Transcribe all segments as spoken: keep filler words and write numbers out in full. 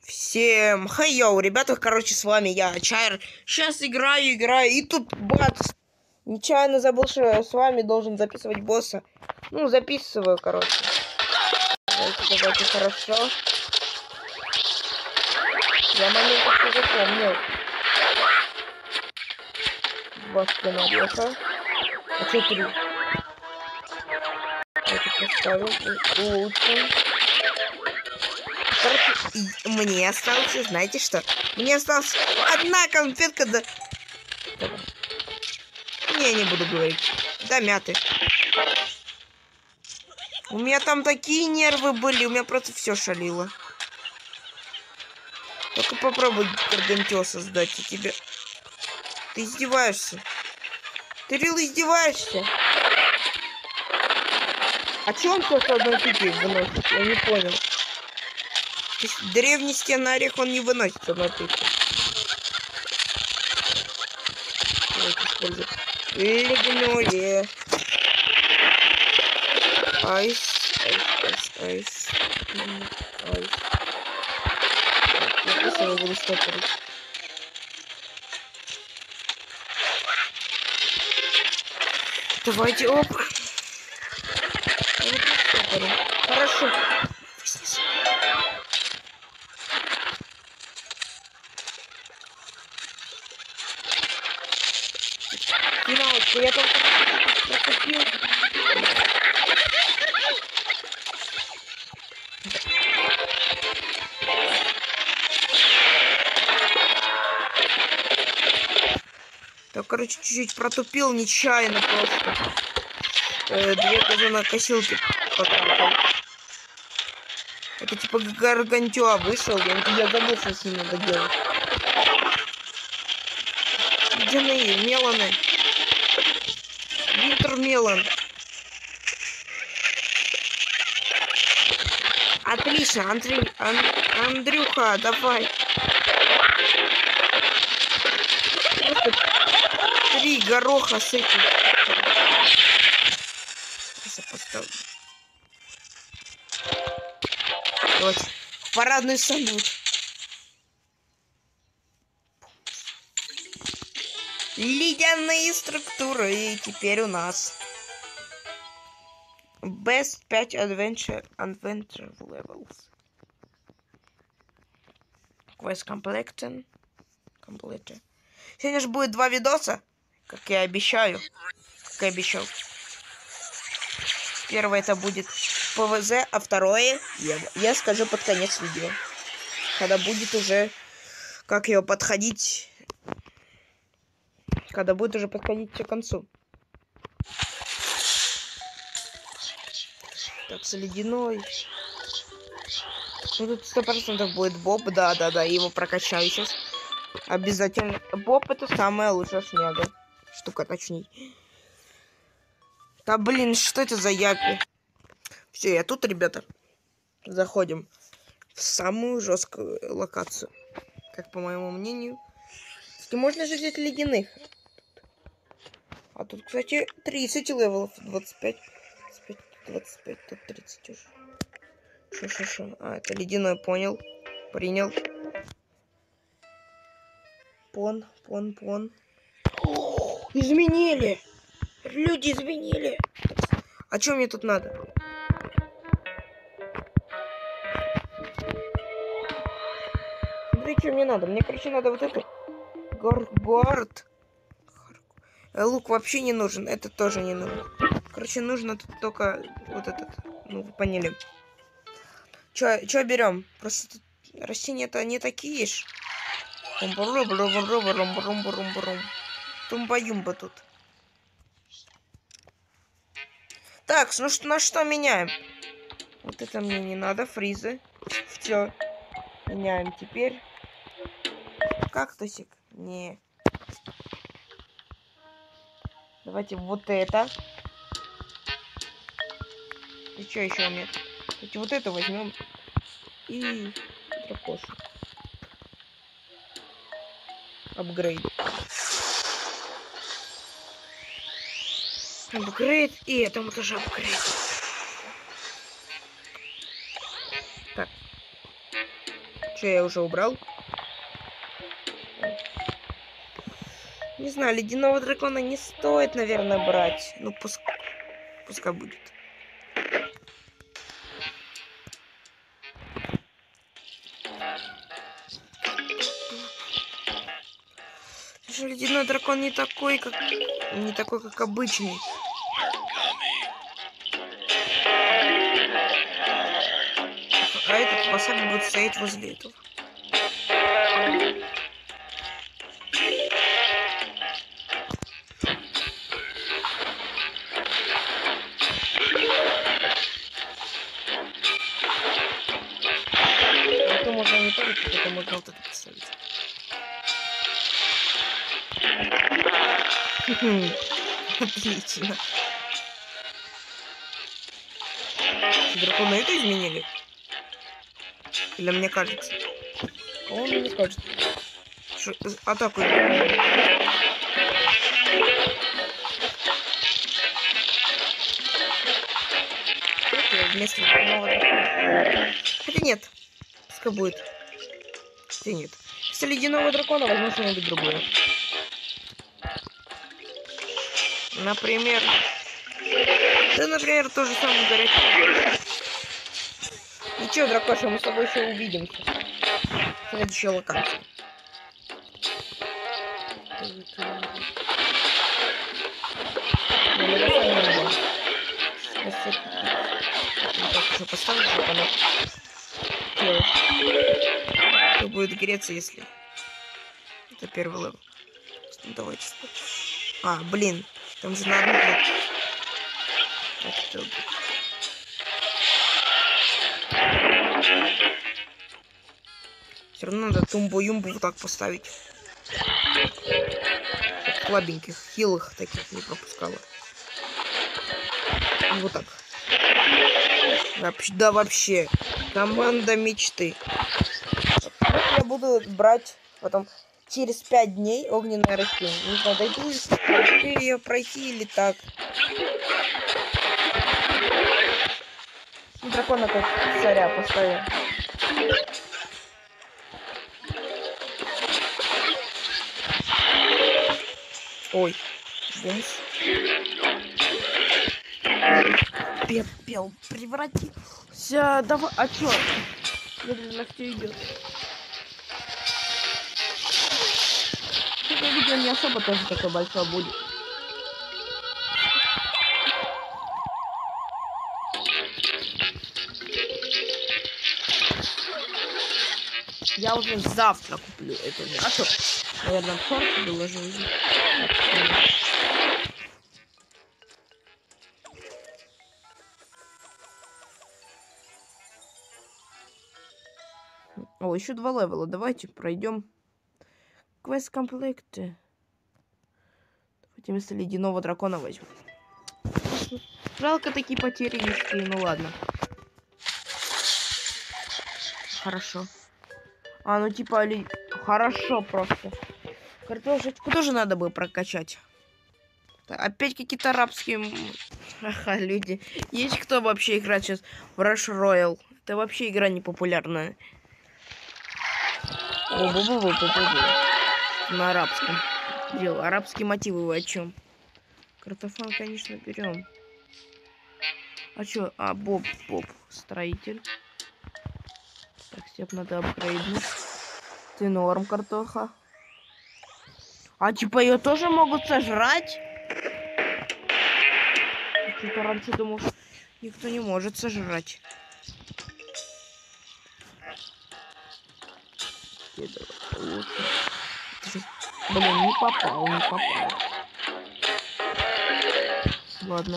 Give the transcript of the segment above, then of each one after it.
Всем хей-йоу, ребята, короче, с вами я, Чайр. Сейчас играю, играю, и тут бац. Нечаянно забыл, что я с вами должен записывать босса. Ну, записываю, короче. Давайте, давайте, хорошо. Я момент еще запомнил. Два спина ореха. А что три? Давайте поставим. Улучшим. Короче, мне осталось, знаете что? Мне осталась одна конфетка, да... Не, я не буду говорить. Да, мяты. У меня там такие нервы были, у меня просто все шалило. Только попробуй гаргантиоса сдать, и тебе... Ты издеваешься? Ты рил издеваешься? А чё он просто одной пики выносит? Я не понял. Древний стенный орех он не выносит одной пики. Давайте используем. Легнули. Айс, айс, айс, айс. Айс. Я просто его буду стопорить. Давайте, оп. Хорошо. Финалочку, я только протопил. Так, короче, чуть-чуть протупил, нечаянно просто. Э, две газонокосилки потратил. Это типа гаргантюа вышел, я, я забыл, что с ним надо делать. Ледяные меланы. Винтермелон. Отлично, Андрей, Ан, Андрюха, давай. Просто три гороха с этим. Сейчас поставлю. Давайте. Парадный салют. Ледяные структуры. И теперь у нас Best пять Adventure Adventure Levels. Quest Completed. Complete. Сегодня же будет два видоса, как я обещаю. Как я обещал. Первое это будет ПВЗ, а второе я, я скажу под конец видео. Когда будет уже как его подходить. Когда будет уже подходить к концу. Так, с ледяной. Ну тут сто процентов будет Боб. Да, да, да. Его прокачаю сейчас. Обязательно. Боб это самая лучшая шняга. Штука, точнее. Да блин, что это за япи? Все, я тут, ребята. Заходим в самую жесткую локацию. Как по моему мнению. Кстати, можно же взять ледяных. А тут, кстати, тридцать левелов. двадцать пять. двадцать пять, двадцать пять, тут тридцать уже. Шо-шо-шо. А, это ледяной, понял. Принял. Пон, пон, пон. О, изменили! Люди изменили! А что мне тут надо? Смотри, что мне надо. Мне, короче, надо вот это. Гаргуард. Лук вообще не нужен. Это тоже не нужен. Короче, нужно тут только вот этот. Ну, вы поняли. Чё, чё берем? Просто тут растения-то не такие ж. Тумба-юмба тут. Так, ну что, на что меняем? Вот это мне не надо, фризы. Все. Меняем теперь. Кактусик. Не. Давайте вот это. И что еще у меня? Давайте вот это возьмем. И дракошу. Апгрейд. Апгрейд. И этому тоже апгрейд. Так. Что я уже убрал? Не знаю, ледяного дракона не стоит, наверное, брать. Ну, пускай, пускай будет. Что ледяной дракон не такой, как не такой, как обычный. А этот васаби будет стоять возле этого. Это можно не парить, это можно вот это поставить. Отлично. Драконы это изменили? Или мне кажется? Он мне кажется. Ш... Атаку. Вместо нового дракона. Хотя нет. Пускай будет. Хотя нет. Если ледяного дракона возьму что-нибудь другое. Например... Да, например, то же самое горячее. Ничего, дракоша, мы с тобой еще увидимся. В следующей локации. Еще поставлю, чтобы оно то будет греться, если это первый левел. Ну, давайте. А, блин, там же на одну клетку. Все равно надо тумбу-юмбу вот так поставить. Чтоб слабеньких, хилых таких не пропускала. Вот так. Вообще, да вообще. Команда мечты. Вот я буду брать потом через пять дней огненное растение. Не знаю, дойду ли ее пройти или так. Дракона как царя поставим. Ой. Бумс. Пепел превратился. Давай. А чё? Медленно все идет. Это видео не особо тоже такое большое будет. Я уже завтра куплю эту мясо. Наверное, в шорты выложу уже. О, еще два левела. Давайте пройдем. Квест комплекты. Давайте вместо ледяного дракона возьмем. Жалко такие потери низкие, ну ладно. Хорошо. А, ну типа, ли... хорошо просто. Картошечку тоже надо бы прокачать. Опять какие-то арабские Ага, люди. Есть кто вообще играет сейчас в Rush Royale? Это вообще игра непопулярная. На арабском. Дело. Арабские мотивы вы о чем? Картофан, конечно, берем. А чё? А, Боб, Боб, строитель. Так, степ надо апгрейднуть. Ты норм, картоха. А типа ее тоже могут сожрать? Что-то раньше думал, что никто не может сожрать. Блин, не попал, не попал. Ладно.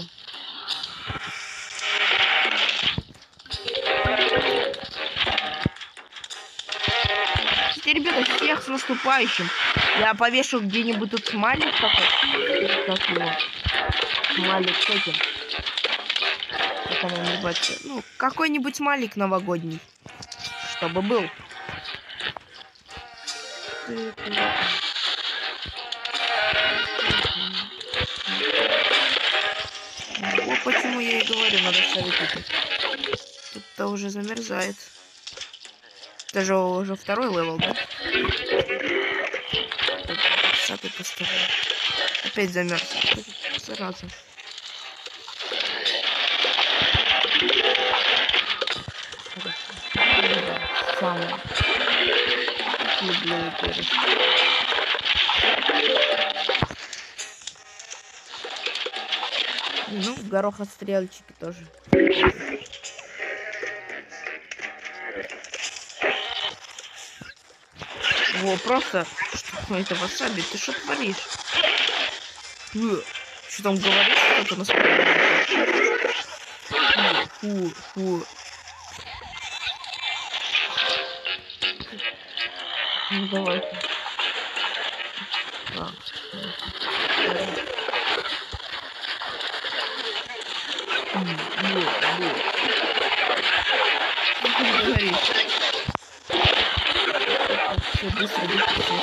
Теперь, ребята, всех с наступающим. Я повешу где-нибудь тут смайлик такой. Как его? Смайлик с этим. Как оно называется? Ну, какой-нибудь смайлик новогодний. Чтобы был. Вот почему я и говорю, надо ставить это. Тут-то уже замерзает. Это же уже второй левел, да? Сапи поставил. Опять замерз. Зараза. Самое. Люблю это. Ну, горохострельчики тоже. Во, просто... Что это васаби? Ты что творишь? Что там говоришь? Что-то на спине? Фу, фу. Ну, давай-ка. А, все, быстро, быстро.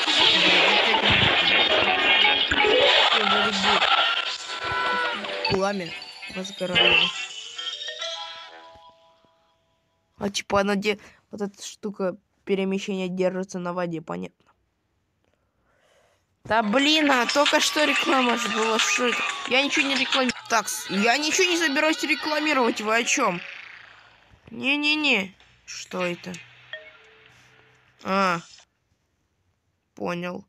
Пламя возгорало. А типа она где... Вот эта штука перемещения держится на воде, понятно. Да блин, а только что реклама же была, что это? Я ничего не рекламирую. Так, я ничего не собираюсь рекламировать, вы о чем? Не-не-не. Что это? А. Понял.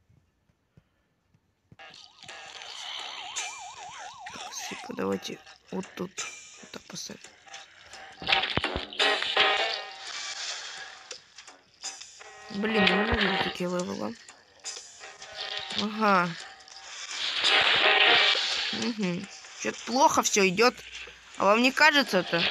Так, давайте вот тут. Вот так поставим. Блин, не могу такие левелы. Ага. Угу. Что-то плохо все идет. А вам не кажется это?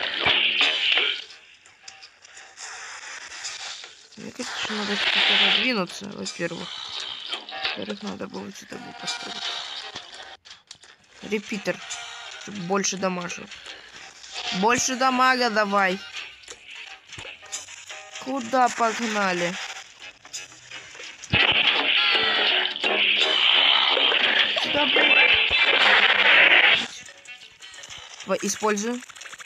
Мне кажется, что надо что-то раздвинуться, во-первых. Во-вторых, надо было сюда поставить. Репитер. Чтобы больше дамажил. Больше дамага давай. Куда погнали? Сюда. Использую.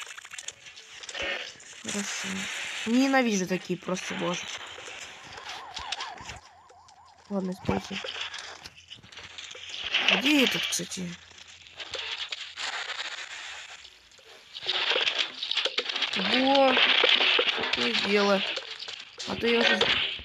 Хорошо. Ненавижу такие просто, боже. Ладно, использую. Где этот, кстати? Во! Какое дело. А то я уже...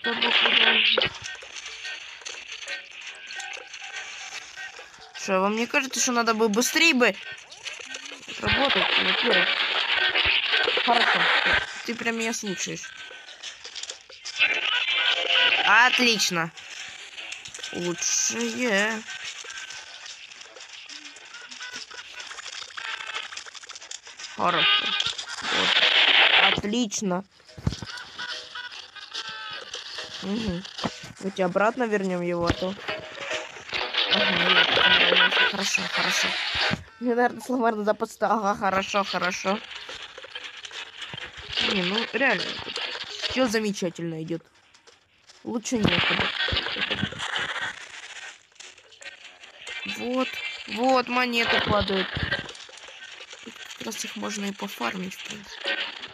Что, вам не кажется, что надо бы быстрее бы работать? Во-первых. Хорошо. Ты прям меня слушаешь. Отлично. Лучшее. Хорошо. Вот. Отлично. Угу. Давайте обратно вернем его, а то... Ага, хорошо, хорошо. Мне, наверное, сломать надо подставить. Ага, хорошо, хорошо. Не, ну реально. Все замечательно идет. Лучше некуда. Вот. Вот, монеты падают. Тут как раз их можно и пофармить, в принципе.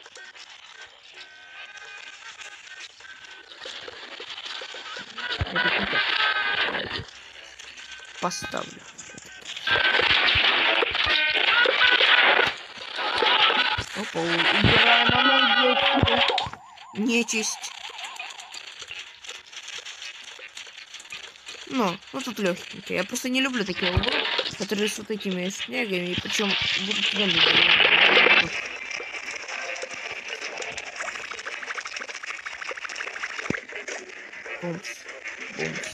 Поставлю. Опа, убираем оно, нечисть. Ну, ну тут легенько. Я просто не люблю такие углы, которые с вот этими снегами, и причем будут зомби. Бумс. Бумс.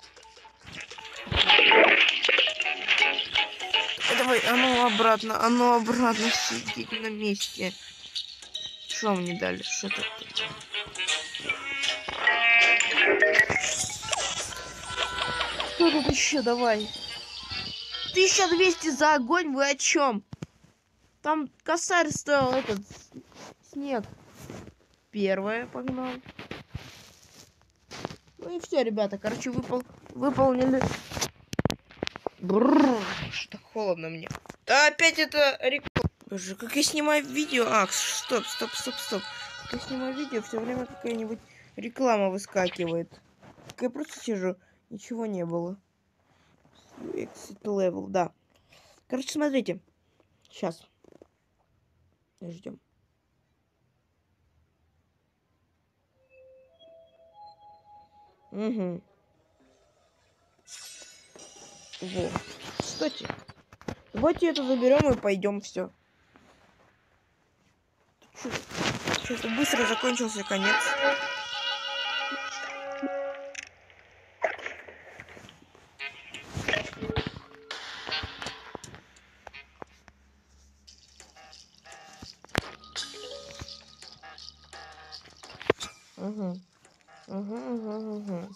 Давай, а ну обратно, а ну обратно сидеть на месте. Что мне дали? Что тут? Что тут еще? Давай. тысяча двести за огонь, вы о чем? Там косарь стоил этот снег. Первое, погнал. Ну и все, ребята, короче, выпол... выполнили. Бррр, что холодно мне. Да опять это реклама. Боже, как я снимаю видео. А, стоп, стоп, стоп, стоп. Как я снимаю видео, все время какая-нибудь Реклама выскакивает. Так я просто сижу. Ничего не было. Exit level, да. Короче, смотрите. Сейчас. Ждем. Угу. Во. Кстати. Давайте это заберем и пойдем все. Что-то быстро закончился конец. Угу. Угу, угу, угу.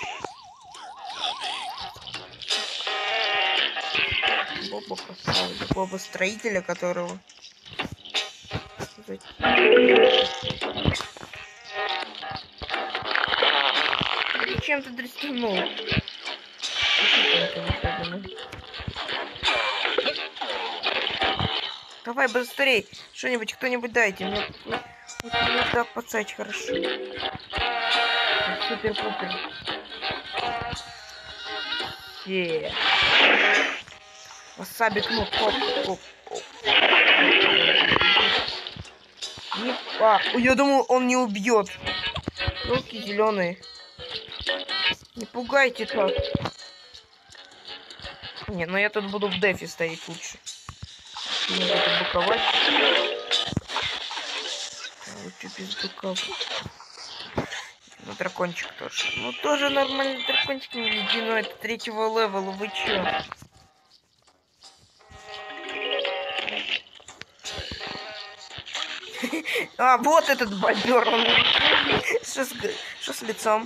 Боба поставили. Боба строителя, которого... Зачем ты дрестанул? Давай быстрей. Что-нибудь, кто-нибудь дайте. Мне нужно подсать хорошо. Супер-пупер. Е. Васаби кнут. Оп, оп, оп. Не... А, я думал, он не убьет. Руки зеленые. Не пугайте так. Не, ну я тут буду в дефе стоять лучше. Не буду буковать. Лучше без быков. Ну, дракончик тоже. Ну, тоже нормальный дракончик не ледяной. Это третьего левела. Вы чё? А, вот этот бобер. Что с, что с лицом?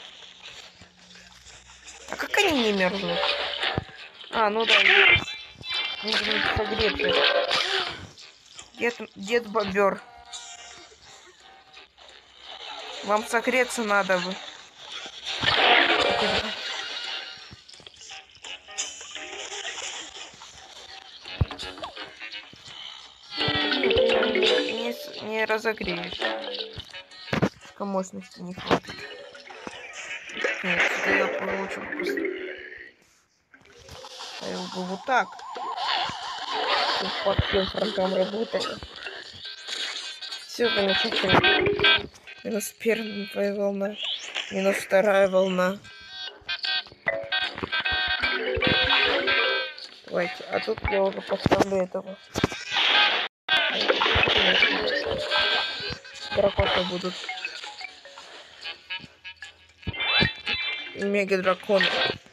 А как они не мерзнут? А, ну да. Нужно согреться. Дед, дед бобер. Вам согреться надо бы. Не, не, не разогреешь. Мощности не хватит. Нет, я получу просто. Ставил бы вот так. Под всем фронтом работали. Все замечательно. Минус первая волна. Минус вторая волна. Давайте, а тут я уже поставлю этого. Драконы будут. Мега драконы.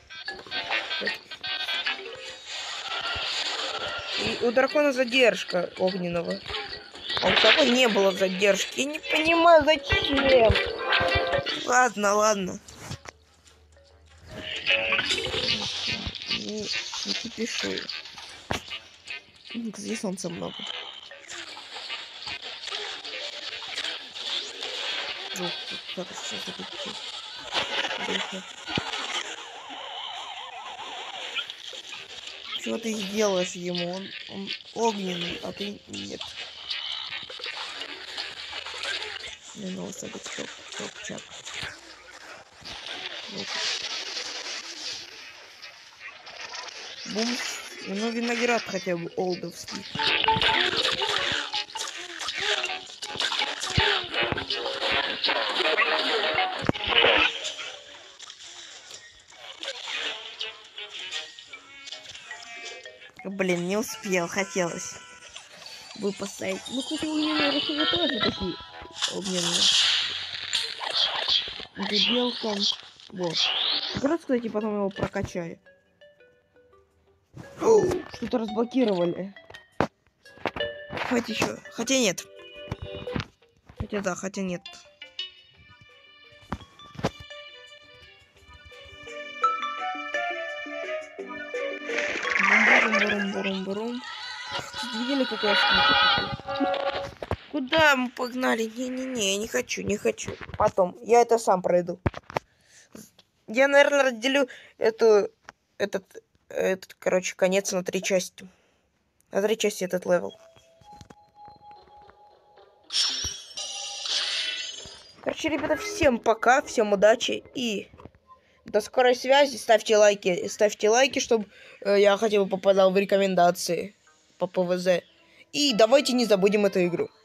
И у дракона задержка огненного. А у того не было задержки. Я не понимаю, зачем. Ладно, ладно. Не, не кипишу. Здесь солнца много. Ух, хорошо закрепить. Чего ты сделаешь ему? Он, он огненный, а ты нет. Не надо садить топ, топ-чап. Бум. Ну, виноград хотя бы олдовский. Блин, не успел, хотелось бы поставить. Ну, кстати, у меня рисовые тоже такие огненные. Белка. Вот. Как раз, кстати, потом его прокачаю. Что-то разблокировали. Хоть еще. Хотя нет. Хотя да, хотя нет. Бурум-бурум-бурум-бурум. Видели, как я скрипаю? Куда мы погнали? Не-не-не, я не хочу, не хочу. Потом. Я это сам пройду. Я, наверное, разделю эту, этот, этот, короче, конец на три части. На три части этот левел. Короче, ребята, всем пока, всем удачи и до скорой связи. Ставьте лайки, ставьте лайки, чтобы э, я хотя бы попадал в рекомендации по ПВЗ. И давайте не забудем эту игру.